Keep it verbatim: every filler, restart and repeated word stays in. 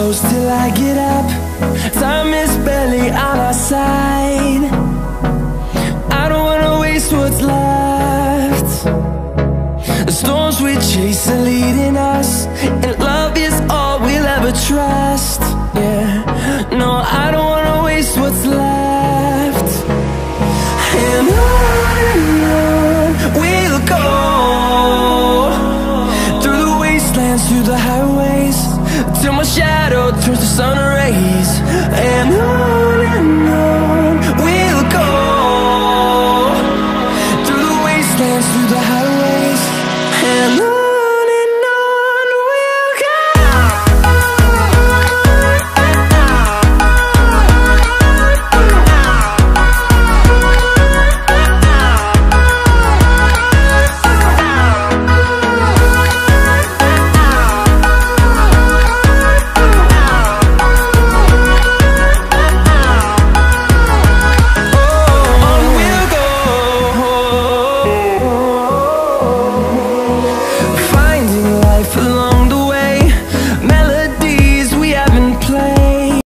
close till I get up. Time is barely on our side. I don't wanna waste what's left. The storms we chase are leading us, and love is all we'll ever trust. Yeah, no, I don't wanna waste what's left. And on and on we'll go, through the wastelands, through the highways, till my shadow turns to sun rays. And on